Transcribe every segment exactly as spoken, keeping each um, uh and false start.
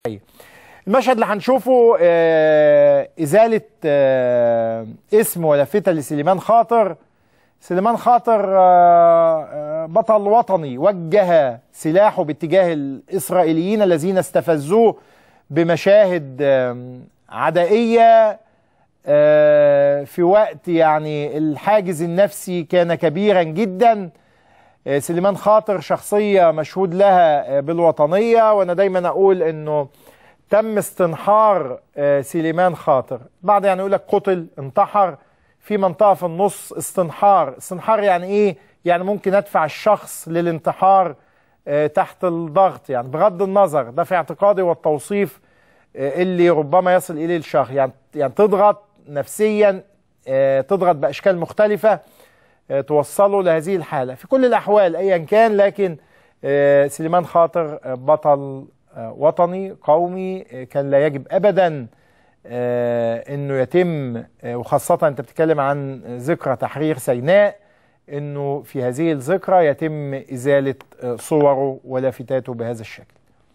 المشهد اللي هنشوفه إزالة اسم ولافتة لسليمان خاطر. سليمان خاطر بطل وطني وجه سلاحه باتجاه الإسرائيليين الذين استفزوه بمشاهد عدائية في وقت يعني الحاجز النفسي كان كبيرا جدا. سليمان خاطر شخصية مشهود لها بالوطنية، وأنا دايما أقول أنه تم استنحار سليمان خاطر، بعد يعني يقول لك قتل انتحر، في منطقة في النص استنحار. استنحار يعني إيه؟ يعني ممكن أدفع الشخص للانتحار تحت الضغط، يعني بغض النظر، ده في اعتقادي والتوصيف اللي ربما يصل إليه الشخص، يعني يعني تضغط نفسيا، تضغط بأشكال مختلفة توصله لهذه الحالة. في كل الأحوال أيا كان، لكن سليمان خاطر بطل وطني قومي كان لا يجب أبدا أنه يتم، وخاصة أنت بتتكلم عن ذكرى تحرير سيناء، أنه في هذه الذكرى يتم إزالة صوره ولافتاته بهذا الشكل.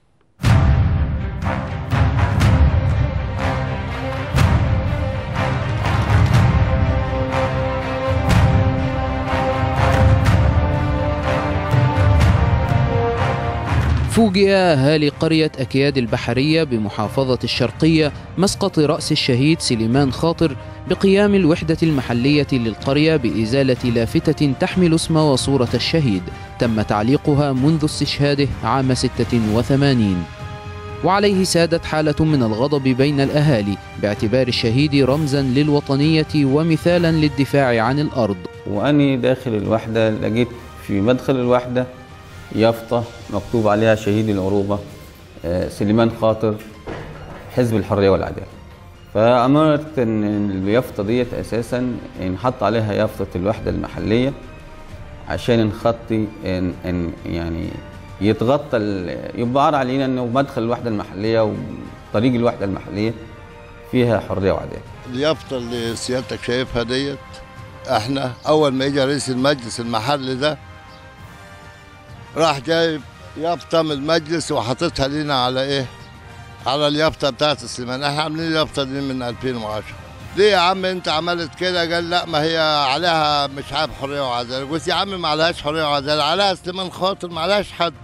فوجئ أهالي قرية أكياد البحرية بمحافظة الشرقية مسقط رأس الشهيد سليمان خاطر بقيام الوحدة المحلية للقرية بإزالة لافتة تحمل اسم وصورة الشهيد تم تعليقها منذ استشهاده عام ستة وثمانين، وعليه سادت حالة من الغضب بين الأهالي باعتبار الشهيد رمزا للوطنية ومثالا للدفاع عن الأرض. وأني داخل الوحدة لقيت في مدخل الوحدة يافطة مكتوب عليها شهيد العروبة سليمان خاطر حزب الحرية والعدالة. فأمرت إن اليافطة ديت أساسا ينحط عليها يافطة الوحدة المحلية عشان نخطي إن, إن يعني يتغطى، يبقى عار علينا إنه مدخل الوحدة المحلية وطريق الوحدة المحلية فيها حرية وعدالة. اليافطة اللي سيادتك شايفها ديت، احنا أول ما إجا رئيس المجلس المحلي ده راح جايب يافطة من المجلس وحاططها لنا على ايه؟ على اليافطة بتاعت سليمان. احنا عاملين اليافطة دي من ألفين وعشرة. ليه يا عم انت عملت كده؟ قال لا ما هي عليها مش عارف حرية وعدالة. قلت يا عم ما عليهاش حرية وعدالة، عليها سليمان خاطر، ما عليهاش حد.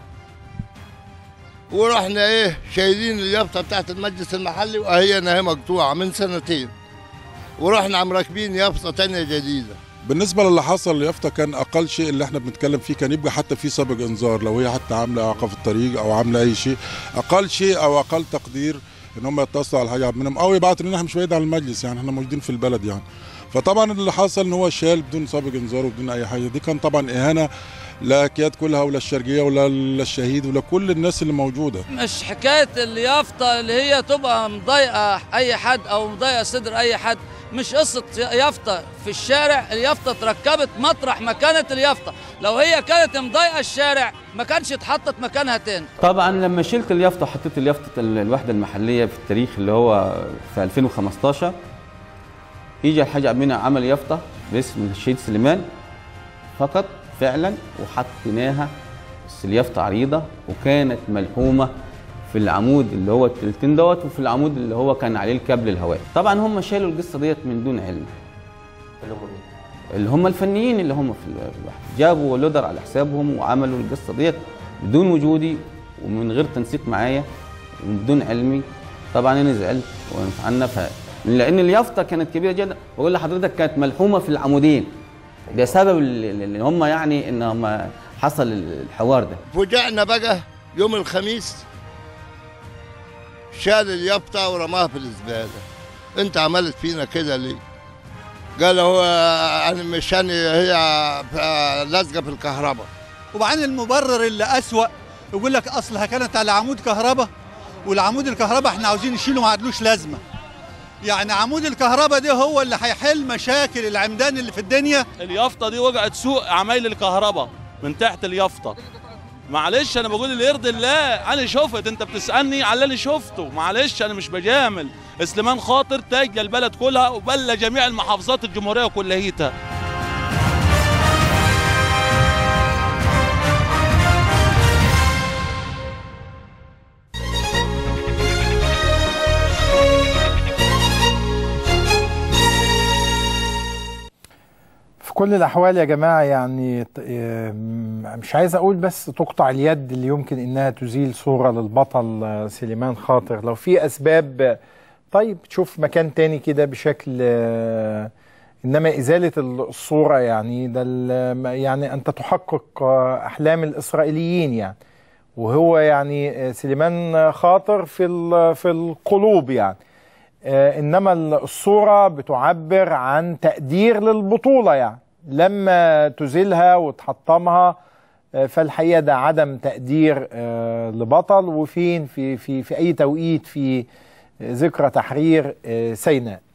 ورحنا ايه شايلين اليافطة بتاعت المجلس المحلي وهي هي مقطوعة من سنتين، ورحنا عم راكبين يافطة تانية جديدة. بالنسبه للي حصل اليافطه كان اقل شيء اللي احنا بنتكلم فيه كان يبقى حتى في سابق انذار، لو هي حتى عامله اعاقه في الطريق او عامله اي شيء، اقل شيء او اقل تقدير ان هم يتصلوا على حاجه منهم او يبعتوا لنا. احنا مش بعيد عن المجلس، يعني احنا موجودين في البلد يعني. فطبعا اللي حصل ان هو شال بدون سابق انذار وبدون اي حاجه، دي كان طبعا اهانه لاكياد كلها ولا الشرقيه ولا للشهيد ولا كل الناس اللي موجوده. مش حكايه اليافطه اللي هي تبقى مضايقه اي حد او مضايقه صدر اي حد، مش قصه يافطه في الشارع. اليافطه اتركبت مطرح ما كانت اليافطه، لو هي كانت مضايقه الشارع ما كانش اتحطت مكانها تاني. طبعا لما شلت اليافطه وحطيت اليافطه الوحده المحليه في التاريخ اللي هو في ألفين وخمستاشر، يجي الحاج عمنا عمل يافطه باسم الشهيد سليمان فقط فعلا، وحطيناها بس اليافطه عريضه وكانت ملحومه في العمود اللي هو التلتين دوت وفي العمود اللي هو كان عليه الكابل الهوائي. طبعا هم شالوا القصه ديت من دون علم، اللي هم الفنيين اللي هم في الوحده جابوا لودر على حسابهم وعملوا القصه ديت بدون وجودي ومن غير تنسيق معايا وبدون علمي. طبعا انا زعلت وانفعلنا ف لان اليافطه كانت كبيره جدا، بقول لحضرتك كانت ملحومه في العمودين بسبب اللي هم يعني ان هم حصل الحوار ده. فوجئنا بقى يوم الخميس شال اليافطه ورماها في الزباله. انت عملت فينا كده ليه؟ قال هو انا مشان هي لازقه في الكهرباء. وبعدين المبرر اللي اسوأ يقول لك اصلها كانت على عمود كهرباء، والعمود الكهرباء احنا عاوزين نشيله ما عادلوش لازمه. يعني عمود الكهرباء ده هو اللي هيحل مشاكل العمدان اللي في الدنيا. اليافطه دي وجعت سوق عمايل الكهرباء من تحت اليافطه. معلش انا بقول اللي يرضي الله، انا شفت، انت بتسالني على اللي شفته، معلش انا مش بجامل. سليمان خاطر تاج للبلد كلها وبل جميع المحافظات الجمهوريه كلها. كل الأحوال يا جماعة يعني مش عايز أقول بس تقطع اليد اللي يمكن إنها تزيل صورة للبطل سليمان خاطر. لو في أسباب طيب تشوف مكان تاني كده بشكل، إنما إزالة الصورة يعني ده يعني أنت تحقق أحلام الإسرائيليين يعني، وهو يعني سليمان خاطر في في القلوب يعني، إنما الصورة بتعبر عن تقدير للبطولة يعني. لما تزيلها وتحطمها فالحقيقة ده عدم تقدير لبطل. وفين في في في أي توقيت في ذكرى تحرير سيناء.